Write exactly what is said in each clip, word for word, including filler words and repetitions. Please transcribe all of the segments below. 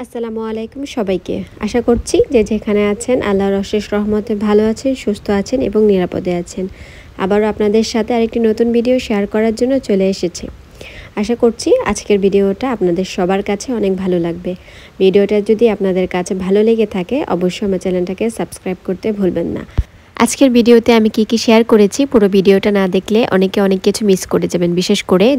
আসসালামুআলাইকুম সবাইকে। আশা করছি যে যেখানে আছেন আল্লাহর অশেষ রহমতে ভালো আছেন, সুস্থ আছেন এবং নিরাপদে আছেন। আবারও আপনাদের সাথে আরেকটি নতুন ভিডিও শেয়ার করার জন্য চলে এসেছি। আশা করছি আজকের ভিডিওটা আপনাদের সবার কাছে অনেক ভালো লাগবে। ভিডিওটা যদি আপনাদের কাছে ভালো লেগে থাকে অবশ্যই আমার চ্যানেলটাকে সাবস্ক্রাইব করতে ভুলবেন না। আজকের ভিডিওতে আমি কি কি শেয়ার করেছি পুরো ভিডিওটা না দেখলে অনেকে অনেক কিছু মিস করে যাবেন, বিশেষ করে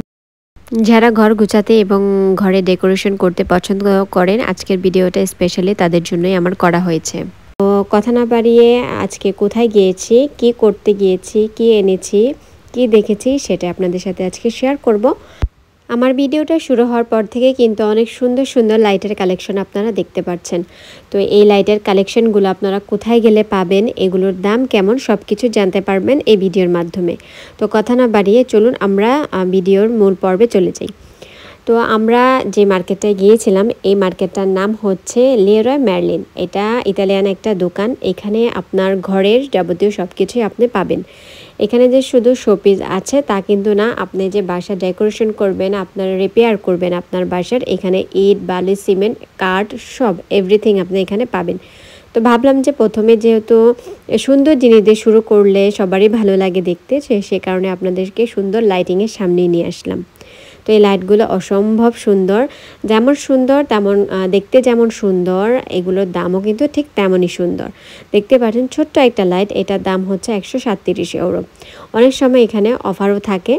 যারা ঘর গুছাতে এবং ঘরে ডেকোরেশন করতে পছন্দ করেন। আজকের ভিডিওটা স্পেশালি তাদের জন্যই আমার করা হয়েছে। তো কথা না বাড়িয়ে আজকে কোথায় গিয়েছি, কি করতে গিয়েছি, কি এনেছি, কি দেখেছি সেটা আপনাদের সাথে আজকে শেয়ার করব। আমার ভিডিওটা শুরু হওয়ার পর থেকে কিন্তু অনেক সুন্দর সুন্দর লাইটের কালেকশন আপনারা দেখতে পাচ্ছেন। তো এই লাইটের কালেকশনগুলো আপনারা কোথায় গেলে পাবেন, এগুলোর দাম কেমন, সব কিছু জানতে পারবেন এই ভিডিওর মাধ্যমে। তো কথা না বাড়িয়ে চলুন আমরা ভিডিওর মূল পর্বে চলে যাই। তো আমরা যে মার্কেটটায় গিয়েছিলাম এই মার্কেটটার নাম হচ্ছে লেরয় মার্লিন। এটা ইতালিয়ান একটা দোকান। এখানে আপনার ঘরের যাবতীয় সব কিছুই আপনি পাবেন। এখানে যে শুধু শোপিস আছে তা কিন্তু না, আপনি যে বাসা ডেকোরেশন করবেন, আপনার রিপেয়ার করবেন আপনার বাসার, এখানে ইট, বালি, সিমেন্ট, কাঠ সব এভরিথিং আপনি এখানে পাবেন। তো ভাবলাম যে প্রথমে যেহেতু সুন্দর জিনিস দিয়ে শুরু করলে সবারই ভালো লাগে দেখতে, সে কারণে আপনাদেরকে সুন্দর লাইটিংয়ের সামনে নিয়ে আসলাম। তো এই লাইটগুলো অসম্ভব সুন্দর, যেমন সুন্দর তেমন দেখতে, যেমন সুন্দর এগুলোর দামও কিন্তু ঠিক তেমনই সুন্দর। দেখতে পাচ্ছেন ছোট্ট একটা লাইট, এটার দাম হচ্ছে একশো সাতত্রিশ ইউরো। অনেক সময় এখানে অফারও থাকে।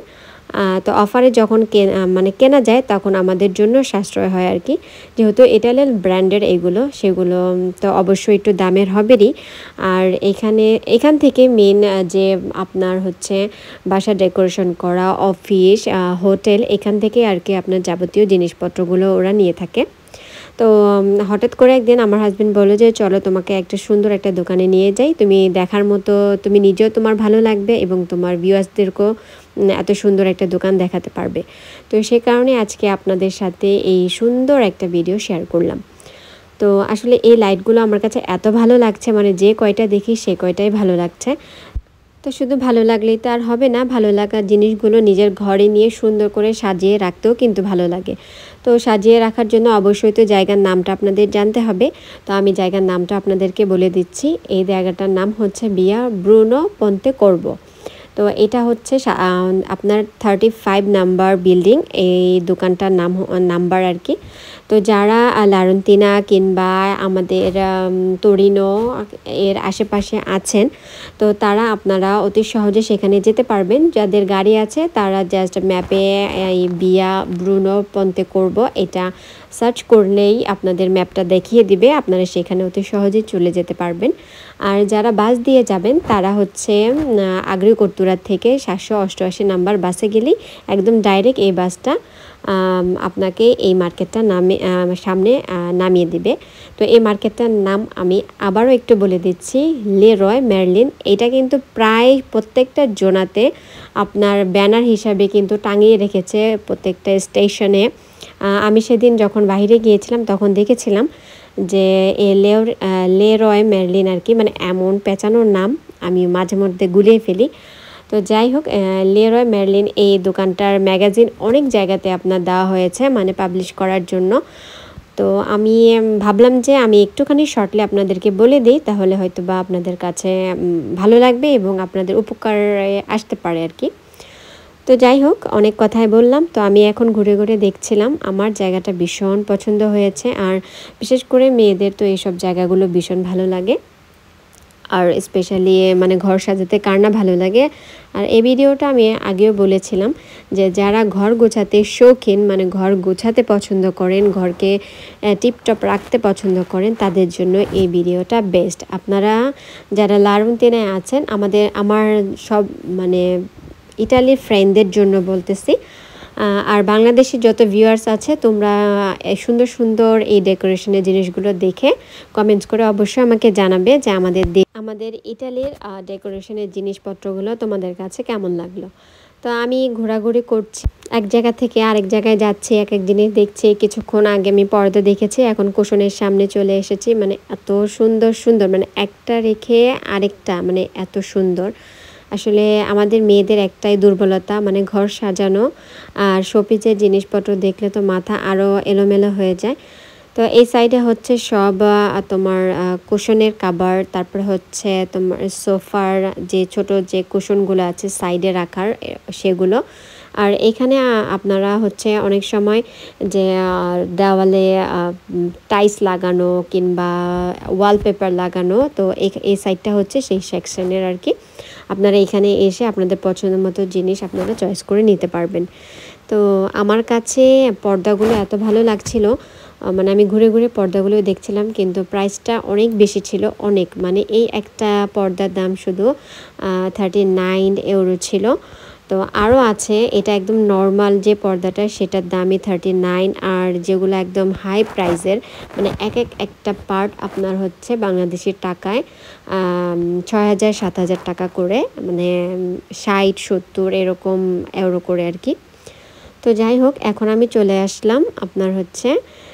তো অফারে যখন কেনা মানে কেনা যায় তখন আমাদের জন্য সাশ্রয় হয় আর কি। যেহেতু ইটালিয়ান ব্র্যান্ডের এগুলো, সেগুলো তো অবশ্যই একটু দামের হবেরই। আর এখানে এখান থেকে মেন যে আপনার হচ্ছে বাসা ডেকোরেশন করা, অফিস, হোটেল, এখান থেকে আর কি আপনার যাবতীয় জিনিসপত্রগুলো ওরা নিয়ে থাকে। তো হঠাৎ করে একদিন আমার হাজব্যান্ড বললো যে চলো তোমাকে একটা সুন্দর একটা দোকানে নিয়ে যাই, তুমি দেখার মতো, তুমি নিজেও তোমার ভালো লাগবে এবং তোমার ভিউয়ার্সদেরকেও এত সুন্দর একটা দোকান দেখাতে পারবে। তো সে কারণে আজকে আপনাদের সাথে এই সুন্দর একটা ভিডিও শেয়ার করলাম। তো আসলে এই লাইটগুলো আমার কাছে এত ভালো লাগছে, মানে যে কয়টা দেখি সে কয়টাই ভালো লাগছে। তো শুধু ভালো লাগলেই তো আর হবে না, ভালো লাগার জিনিসগুলো নিজের ঘরে নিয়ে সুন্দর করে সাজিয়ে রাখতেও কিন্তু ভালো লাগে। তো সাজিয়ে রাখার জন্য অবশ্যই তো জায়গার নামটা আপনাদের জানতে হবে। তো আমি জায়গার নামটা আপনাদেরকে বলে দিচ্ছি। এই জায়গাটার নাম হচ্ছে ভিয়া ব্রুনো পন্তেকর্ভো। তো এটা হচ্ছে আপনার থার্টি ফাইভ নাম্বার বিল্ডিং, এই দোকানটার নাম নাম্বার আর কি। তো যারা লারন্তিনা কিংবা আমাদের তোরিনো এর আশেপাশে আছেন, তো তারা আপনারা অতি সহজে সেখানে যেতে পারবেন। যাদের গাড়ি আছে তারা জাস্ট ম্যাপে এই ভিয়া ব্রুনো পন্তেকর্ভো এটা সার্চ করলেই আপনাদের ম্যাপটা দেখিয়ে দিবে, আপনারা সেখানে অতি সহজেই চলে যেতে পারবেন। আর যারা বাস দিয়ে যাবেন তারা হচ্ছে আগ্রিকোতুরা থেকে সাতশো অষ্টআশি নাম্বার বাসে গেলেই একদম ডাইরেক্ট এই বাসটা আপনাকে এই মার্কেটটা নামে সামনে নামিয়ে দিবে। তো এই মার্কেটটার নাম আমি আবারও একটু বলে দিচ্ছি, লেরয় মার্লিন। এটা কিন্তু প্রায় প্রত্যেকটা জোনাতে আপনার ব্যানার হিসাবে কিন্তু টাঙিয়ে রেখেছে প্রত্যেকটা স্টেশনে। আমি সেদিন যখন বাইরে গিয়েছিলাম তখন দেখেছিলাম যে এ লের লেরয় মার্লিন আর কি, মানে এমন পেঁচানোর নাম আমি মাঝে মধ্যে গুলিয়ে ফেলি। তো যাই হোক, লেরয় মার্লিন এই দোকানটার ম্যাগাজিন অনেক জায়গাতে আপনার দেওয়া হয়েছে মানে পাবলিশ করার জন্য। তো আমি ভাবলাম যে আমি একটুখানি শর্টলি আপনাদেরকে বলে দিই, তাহলে হয়তো বা আপনাদের কাছে ভালো লাগবে এবং আপনাদের উপকারে আসতে পারে আর কি। তো যাই হোক, অনেক কথাই বললাম। তো আমি এখন ঘুরে ঘুরে দেখছিলাম, আমার জায়গাটা ভীষণ পছন্দ হয়েছে। আর বিশেষ করে মেয়েদের তো এইসব জায়গাগুলো ভীষণ ভালো লাগে। আর স্পেশালি মানে ঘর সাজাতে কার না ভালো লাগে। আর এই ভিডিওটা আমি আগেও বলেছিলাম যে যারা ঘর গোছাতে শৌখিন, মানে ঘর গোছাতে পছন্দ করেন, ঘরকে টিপটপ রাখতে পছন্দ করেন, তাদের জন্য এই ভিডিওটা বেস্ট। আপনারা যারা লারন্তিনায় আছেন, আমাদের আমার সব মানে ইটালির ফ্রেন্ডদের জন্য বলতেছি, আর বাংলাদেশি যত ভিউয়ার্স আছে তোমরা সুন্দর সুন্দর এই ডেকোরেশনের জিনিসগুলো দেখে কমেন্টস করে অবশ্যই আমাকে জানাবে যে আমাদের আমাদের ইটালির ডেকোরেশনের জিনিসপত্রগুলো তোমাদের কাছে কেমন লাগলো। তো আমি ঘোরাঘুরি করছি, এক জায়গা থেকে আরেক জায়গায় যাচ্ছি, এক এক জিনিস দেখছি। কিছুক্ষণ আগে আমি পর্দা দেখেছি, এখন কুশনের সামনে চলে এসেছি। মানে এত সুন্দর সুন্দর, মানে একটা রেখে আরেকটা, মানে এত সুন্দর। আসলে আমাদের মেয়েদের একটাই দুর্বলতা, মানে ঘর সাজানো আর শোপিসের জিনিসপত্র দেখলে তো মাথা আরও এলোমেলো হয়ে যায়। তো এই সাইডে হচ্ছে সব তোমার কুশনের কাভার, তারপরে হচ্ছে তোমার সোফার যে ছোট যে কুশনগুলো আছে সাইডে রাখার সেগুলো। আর এখানে আপনারা হচ্ছে অনেক সময় যে দেওয়ালে টাইলস লাগানো কিংবা ওয়ালপেপার লাগানো, তো এই সাইডটা হচ্ছে সেই সেকশনের আর কি। আপনারা এখানে এসে আপনাদের পছন্দ মতো জিনিস আপনারা চয়েস করে নিতে পারবেন। তো আমার কাছে পর্দাগুলো এত ভালো লাগছিল, মানে আমি ঘুরে ঘুরে পর্দাগুলো দেখছিলাম, কিন্তু প্রাইসটা অনেক বেশি ছিল, অনেক, মানে এই একটা পর্দার দাম শুধু থার্টি নাইন ইউরো ছিল। তো আরও আছে, এটা একদম নর্মাল যে পর্দাটা সেটার দামই থার্টি নাইন, আর যেগুলো একদম হাই প্রাইসের মানে এক এক একটা পার্ট আপনার হচ্ছে বাংলাদেশের টাকায় ছয় হাজার সাত হাজার টাকা করে, মানে ষাট সত্তর এরকম ইউরো করে আর কি। তো যাই হোক, এখন আমি চলে আসলাম আপনার হচ্ছে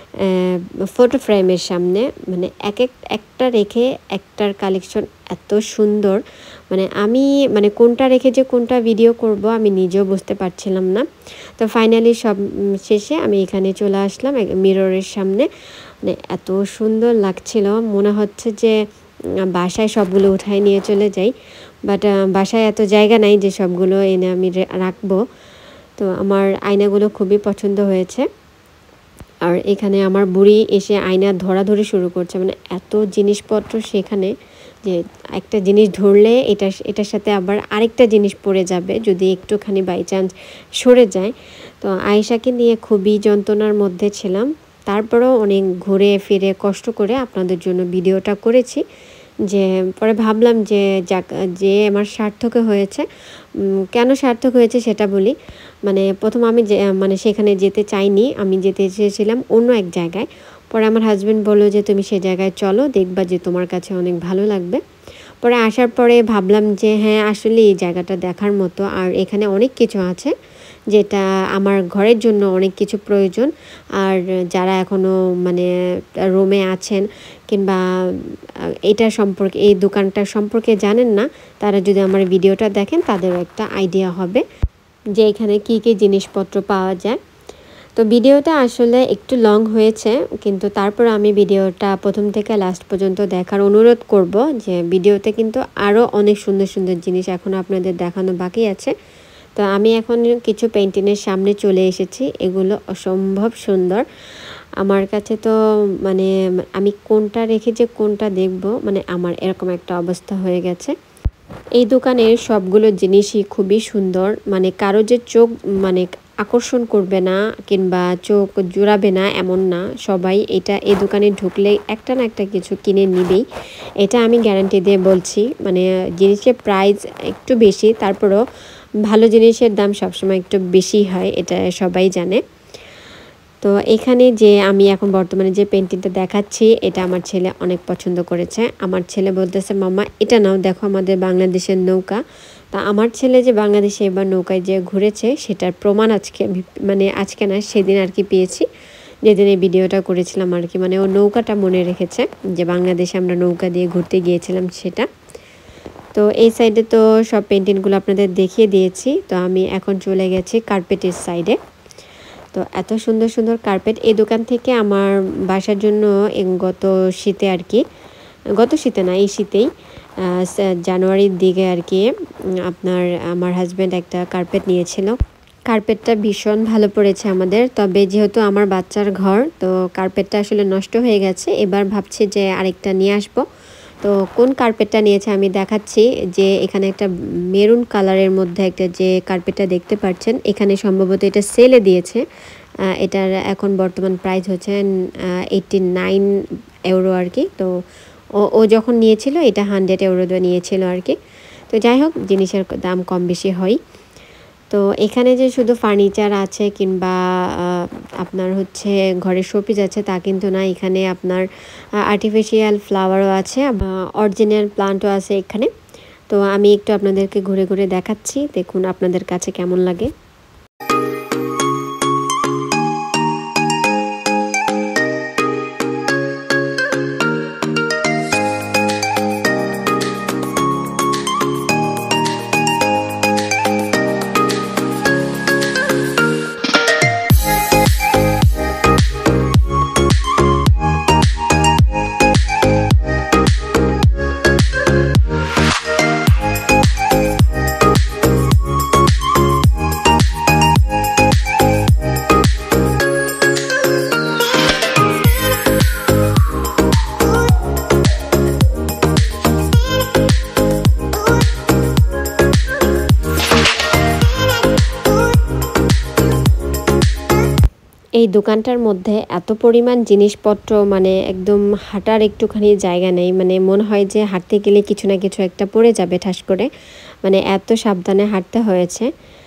ফটো ফ্রেমের সামনে, মানে এক এক একটা রেখে একটার কালেকশন এত সুন্দর, মানে আমি মানে কোনটা রেখে যে কোনটা ভিডিও করব আমি নিজেও বুঝতে পারছিলাম না। তো ফাইনালি সব শেষে আমি এখানে চলে আসলাম মিররের সামনে, মানে এত সুন্দর লাগছিল, মনে হচ্ছে যে বাসায় সবগুলো উঠায় নিয়ে চলে যাই, বাট বাসায় এত জায়গা নাই যে সবগুলো এনে আমি রাখবো। তো আমার আয়নাগুলো খুবই পছন্দ হয়েছে। আর এখানে আমার বুড়ি এসে আয়না ধরাধরি শুরু করছে, মানে এত জিনিসপত্র সেখানে যে একটা জিনিস ধরলে এটা এটার সাথে আবার আরেকটা জিনিস পড়ে যাবে যদি একটুখানি বাই চান্স সরে যায়। তো আয়েশাকে নিয়ে খুবই যন্ত্রণার মধ্যে ছিলাম, তারপরেও অনেক ঘুরে ফিরে কষ্ট করে আপনাদের জন্য ভিডিওটা করেছি। যে পরে ভাবলাম যে যাক, যে আমার সার্থক হয়েছে। কেন সার্থক হয়েছে সেটা বলি। মানে প্রথম আমি যে মানে সেখানে যেতে চাইনি, আমি যেতে চেয়েছিলাম অন্য এক জায়গায়। পরে আমার হাজব্যান্ড বললো যে তুমি সে জায়গায় চলো, দেখবা যে তোমার কাছে অনেক ভালো লাগবে। পরে আসার পরে ভাবলাম যে হ্যাঁ আসলে এই জায়গাটা দেখার মতো, আর এখানে অনেক কিছু আছে যেটা আমার ঘরের জন্য অনেক কিছু প্রয়োজন। আর যারা এখনও মানে রোমে আছেন কিংবা এটা সম্পর্কে এই দোকানটা সম্পর্কে জানেন না, তারা যদি আমার ভিডিওটা দেখেন তাদেরও একটা আইডিয়া হবে যে এখানে কী কী জিনিসপত্র পাওয়া যায়। তো ভিডিওটা আসলে একটু লং হয়েছে, কিন্তু তারপর আমি ভিডিওটা প্রথম থেকে লাস্ট পর্যন্ত দেখার অনুরোধ করব, যে ভিডিওতে কিন্তু আরও অনেক সুন্দর সুন্দর জিনিস এখনও আপনাদের দেখানো বাকি আছে। তো আমি এখন কিছু পেইন্টিংয়ের সামনে চলে এসেছি, এগুলো অসম্ভব সুন্দর আমার কাছে। তো মানে আমি কোনটা রেখে যে কোনটা দেখব, মানে আমার এরকম একটা অবস্থা হয়ে গেছে। এই দোকানের সবগুলো জিনিসই খুবই সুন্দর, মানে কারো যে চোখ মানে আকর্ষণ করবে না কিংবা চোখ জোড়াবে না এমন না, সবাই এটা এই দোকানে ঢুকলে একটা না একটা কিছু কিনে নিবেই, এটা আমি গ্যারান্টি দিয়ে বলছি। মানে জিনিসের প্রাইস একটু বেশি, তারপরও ভালো জিনিসের দাম সবসময় একটু বেশি হয়, এটা সবাই জানে। তো এখানে যে আমি এখন বর্তমানে যে পেন্টিংটা দেখাচ্ছি এটা আমার ছেলে অনেক পছন্দ করেছে। আমার ছেলে বলতেছে মাম্মা এটা নাও, দেখো আমাদের বাংলাদেশের নৌকা। তা আমার ছেলে যে বাংলাদেশে এবার নৌকায় যে ঘুরেছে সেটার প্রমাণ আজকে আমি মানে আজকে না সেদিন আর কি পেয়েছি, যেদিন এই ভিডিওটা করেছিলাম আর কি। মানে ও নৌকাটা মনে রেখেছে যে বাংলাদেশে আমরা নৌকা দিয়ে ঘুরতে গিয়েছিলাম সেটা। তো এই সাইডে তো সব পেন্টিংগুলো আপনাদের দেখিয়ে দিয়েছি। তো আমি এখন চলে গেছি কার্পেটের সাইডে। তো এত সুন্দর সুন্দর কার্পেট এই দোকান থেকে আমার বাসার জন্য গত শীতে আর কি, গত শীতে না এই শীতেই জানুয়ারির দিকে আর কি আপনার আমার হাজব্যান্ড একটা কার্পেট নিয়েছিল। কার্পেটটা ভীষণ ভালো পড়েছে আমাদের, তবে যেহেতু আমার বাচ্চার ঘর তো কার্পেটটা আসলে নষ্ট হয়ে গেছে, এবার ভাবছি যে আরেকটা নিয়ে আসবো। তো কোন কার্পেটটা নিয়েছে আমি দেখাচ্ছি, যে এখানে একটা মেরুন কালারের মধ্যে একটা যে কার্পেটটা দেখতে পাচ্ছেন, এখানে সম্ভবত এটা সেলে দিয়েছে। এটার এখন বর্তমান প্রাইস হচ্ছে এইটটি নাইন ইউরো আর কি। তো ও ও যখন নিয়েছিল এটা হান্ড্রেড ইউরো দিয়ে নিয়েছিল আর কি। তো যাই হোক, জিনিসের দাম কম বেশি হয়। তো এখানে যে শুধু ফার্নিচার আছে কিংবা আপনার হচ্ছে ঘরের শোপিস আছে তা কিন্তু না, এখানে আপনার আর্টিফিশিয়াল ফ্লাওয়ারও আছে, অরিজিনাল প্লান্টও আছে এখানে। তো আমি একটু আপনাদেরকে ঘুরে ঘুরে দেখাচ্ছি, দেখুন আপনাদের কাছে কেমন লাগে। এই দোকানটার মধ্যে এত পরিমাণ জিনিসপত্র, মানে একদম হাঁটার একটুখানি জায়গা নেই, মানে মনে হয় যে হাঁটতে গেলে কিছু না কিছু একটা পড়ে যাবে ঠাস করে, মানে এত সাবধানে হাঁটতে হয়েছে।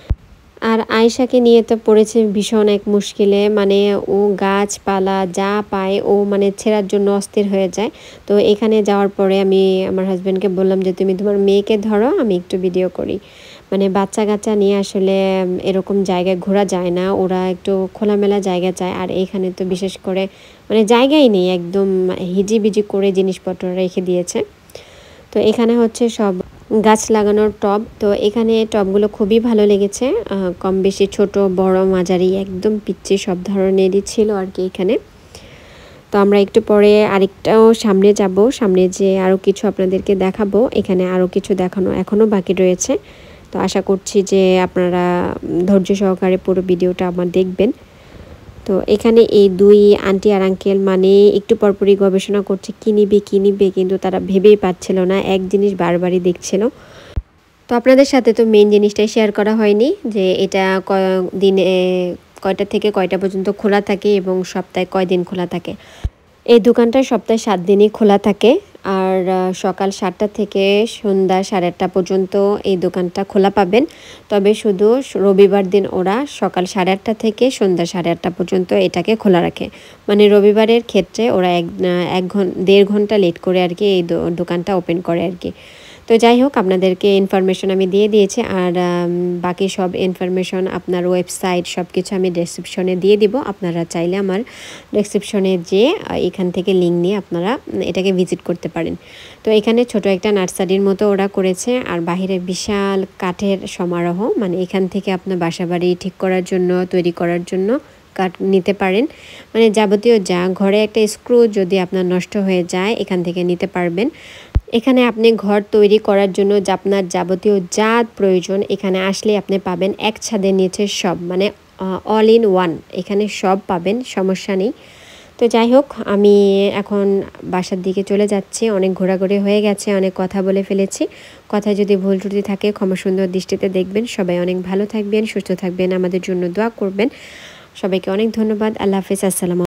আর আয়েশাকে নিয়ে তো পড়েছে ভীষণ এক মুশকিলে, মানে ও গাছপালা যা পায় ও মানে ছেঁড়ার জন্য অস্থির হয়ে যায়। তো এখানে যাওয়ার পরে আমি আমার হাজব্যান্ডকে বললাম যে তুমি তোমার মেয়েকে ধরো, আমি একটু ভিডিও করি। মানে বাচ্চা কাচ্চা নিয়ে আসলে এরকম জায়গায় ঘোরা যায় না, ওরা একটু খোলামেলা জায়গা চায়। আর এখানে তো বিশেষ করে মানে জায়গাই নেই, একদম হিজিবিজি করে জিনিসপত্র রেখে দিয়েছে। তো এখানে হচ্ছে সব গাছ লাগানোর টব। তো এখানে টবগুলো খুবই ভালো লেগেছে, কম বেশি ছোট বড় মাঝারি একদম পিচ্ছি সব ধরনেরই ছিল আর কি এখানে। তো আমরা একটু পরে আরেকটাও সামনে যাব, সামনে যে আরও কিছু আপনাদেরকে দেখাবো। এখানে আরও কিছু দেখানো এখনও বাকি রয়েছে। তো আশা করছি যে আপনারা ধৈর্য সহকারে পুরো ভিডিওটা আমার দেখবেন। তো এখানে এই দুই আন্টি আর আঙ্কেল মানে একটু পরপরই গবেষণা করছে কী নিবে কী নিবে, কিন্তু তারা ভেবেই পাচ্ছিল না, এক জিনিস বারবারই দেখছিল। তো আপনাদের সাথে তো মেন জিনিসটাই শেয়ার করা হয়নি যে এটা দিনে কয়টা থেকে কয়টা পর্যন্ত খোলা থাকে এবং সপ্তাহে কয় দিন খোলা থাকে। এই দোকানটা সপ্তাহে সাত দিনই খোলা থাকে, আর সকাল সাতটা থেকে সন্ধ্যা সাড়ে আটটা পর্যন্ত এই দোকানটা খোলা পাবেন। তবে শুধু রবিবার দিন ওরা সকাল সাড়ে আটটা থেকে সন্ধ্যা সাড়ে আটটা পর্যন্ত এটাকে খোলা রাখে। মানে রবিবারের ক্ষেত্রে ওরা এক এক ঘন্টা দেড় ঘন্টা লেট করে আর কি এই দোকানটা ওপেন করে আর কি। তো যাই হোক, আপনাদেরকে ইনফরমেশন আমি দিয়ে দিয়েছি, আর বাকি সব ইনফরমেশন আপনার ওয়েবসাইট সব কিছু আমি ডেসক্রিপশনে দিয়ে দিব। আপনারা চাইলে আমার ডেসক্রিপশনে যে এখান থেকে লিঙ্ক নিয়ে আপনারা এটাকে ভিজিট করতে পারেন। তো এখানে ছোট একটা নার্সারির মতো ওরা করেছে, আর বাহিরে বিশাল কাঠের সমারোহ, মানে এখান থেকে আপনার বাসাবাড়ি ঠিক করার জন্য তৈরি করার জন্য কাঠ নিতে পারেন। মানে যাবতীয় যা ঘরে একটা স্ক্রু যদি আপনার নষ্ট হয়ে যায় এখান থেকে নিতে পারবেন। এখানে আপনি ঘর তৈরি করার জন্য যা আপনার যাবতীয় যা প্রয়োজন এখানে আসলে আপনি পাবেন এক ছাদের নিচে সব, মানে অল ইন ওয়ান, এখানে সব পাবেন, সমস্যা নেই। তো যাই হোক, আমি এখন বাসার দিকে চলে যাচ্ছি, অনেক ঘোরাঘুরি হয়ে গেছে, অনেক কথা বলে ফেলেছি। কথায় যদি ভুল ত্রুটি থাকে ক্ষমা সুন্দর দৃষ্টিতে দেখবেন। সবাই অনেক ভালো থাকবেন, সুস্থ থাকবেন, আমাদের জন্য দোয়া করবেন। সবাইকে অনেক ধন্যবাদ। আল্লাহ হাফিজ। আসসালামু